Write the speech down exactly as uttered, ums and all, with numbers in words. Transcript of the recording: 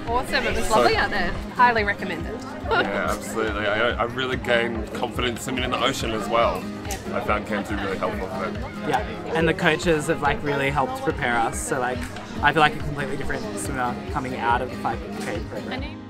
Awesome, it was lovely out there. Highly recommended. Yeah, absolutely. I, I really gained confidence swimming in the ocean as well. I found camp to be really helpful for it. Yeah, and the coaches have like really helped prepare us. So like, I feel like a completely different swimmer coming out of the five K program.